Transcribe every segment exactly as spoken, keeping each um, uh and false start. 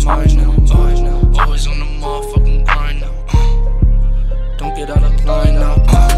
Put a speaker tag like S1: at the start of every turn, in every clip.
S1: mind now. Always on the motherfucking grind now. Don't get out of line now.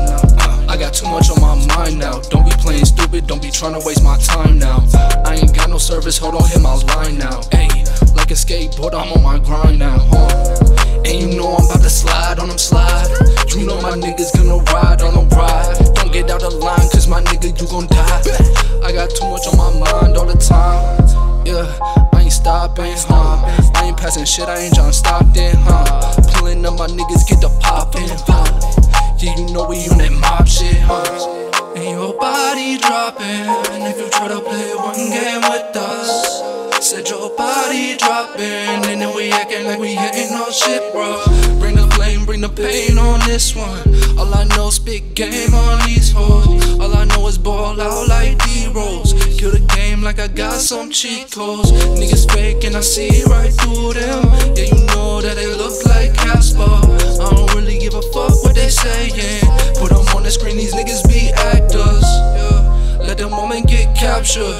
S1: I got too much on my mind now. Don't be playing stupid, don't be trying to waste my time now. I ain't got no service, hold on, hit my line now. Ayy, like a skateboard, I'm on my grind now. Huh? And you know I'm about to slide on them slide. You know my niggas gonna ride on them ride. Don't get out of line, cause my nigga, you gon' die. I got too much on my mind all the time. Yeah, I ain't stopping, huh? I ain't passing shit, I ain't John Stockton, huh? Pulling up my niggas, get the poppin', huh? Yeah, you know we on that mob shit, huh? And your body dropping. If you try to play one game with us, said your body dropping. And then we acting like we ain't no shit, bro. Bring the flame, bring the pain on this one. All I know is big game on these hoes. All I know is ball out like D-Rose. Kill the game like I got some cheat codes. Niggas fake and I see right through them. Yeah, you know that they look like Casper. I don't really give a fuck what they saying. Put them on the screen, these niggas be actors. Yeah, let the moment get captured.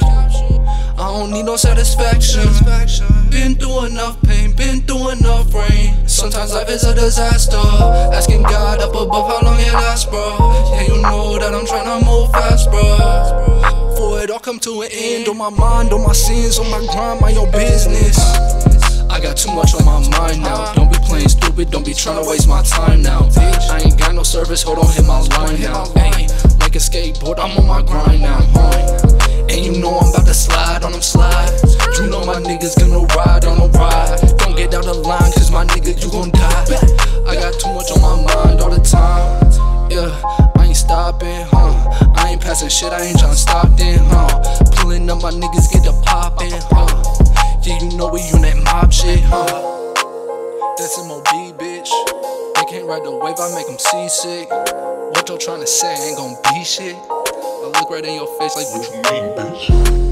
S1: I don't need no satisfaction. Been through enough pain, been through enough rain. Sometimes life is a disaster. Asking God up above how long it lasts, bro. Yeah, you know that I'm tryna move fast, bro. For it all come to an end. On my mind, on my sins, on my grind, mind your business. I got too much on my mind now. Don't be playing stupid, don't be tryna waste my time now. I ain't got no service, hold on, hit my line now. Ay, like a skateboard, I'm on my grind now. Huh? And you know I'm about to slide on them slides. You know my niggas gonna ride on them ride. Don't get out of line, cause my nigga, you gon' die. I got too much on my mind all the time. Yeah, I ain't stopping, huh? I ain't passing shit, I ain't John Stockton, huh? Pulling up my niggas, get the poppin', huh? Yeah, you know we on that mob shit, huh? That's M O D, bitch. They can't ride the wave, I make them seasick. What y'all tryna say ain't gon' be shit. I look right in your face like, what you mean, bitch?